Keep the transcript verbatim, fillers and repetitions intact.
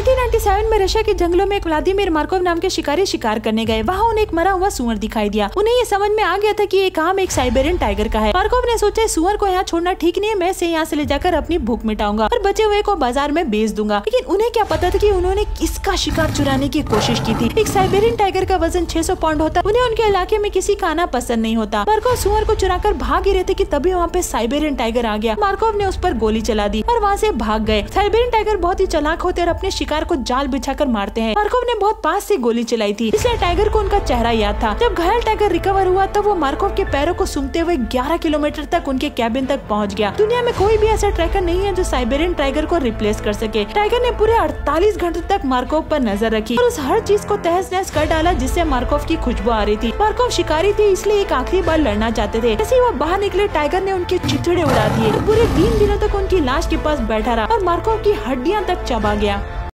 Nineteen ninety seven में Russia के जंगलों में एक व्लादिमीर मार्कोव नाम के शिकारी शिकार करने गए। वहाँ उन्हें एक मरा हुआ सुअर दिखाई दिया। उन्हें ये समझ में आ गया था कि ये काम एक साइबेरियन टाइगर का है। मार्कोव ने सोचा सुअर को यहाँ छोड़ना ठीक नहीं है, मैं इसे यहाँ से ले जाकर अपनी भूख मिटाऊंगा और बचे हुए को बाजार में बेच दूंगा। लेकिन उन्हें क्या पता था कि उन्होंने किसका शिकार चुराने की कोशिश की थी। एक साइबेरियन टाइगर का वजन छह सौ पाउंड होता। उन्हें उनके इलाके में किसी का आना पसंद नहीं होता। मार्कोव सुअर को चुराकर भाग ही रहे थे कि तभी वहाँ पे साइबेरियन टाइगर आ गया। मार्कोव ने उस पर गोली चला दी और वहाँ से भाग गए। साइबेरियन टाइगर बहुत ही चालाक होते और अपने शिकार को जाल बिछाकर मारते हैं। मार्कोव ने बहुत पास से गोली चलाई थी, इसलिए टाइगर को उनका चेहरा याद था। जब घायल टाइगर रिकवर हुआ तब वो मार्कोव के पैरों को सूंघते हुए ग्यारह किलोमीटर तक उनके कैबिन तक पहुंच गया। दुनिया में कोई भी ऐसा ट्रैकर नहीं है जो साइबेरियन टाइगर को रिप्लेस कर सके। टाइगर ने पूरे अड़तालीस घंटे तक मार्कोव पर नजर रखी और उस हर चीज को तहस नहस कर डाला जिससे मार्कोव की खुशबू आ रही थी। मार्कोव शिकारी थे, इसलिए एक आखिरी बार लड़ना चाहते थे। जैसे वो बाहर निकले टाइगर ने उनके चिथड़े उड़ा दिए। पूरे तीन दिनों तक उनकी लाश के पास बैठा रहा और मार्कोव की हड्डियां तक चबा गया।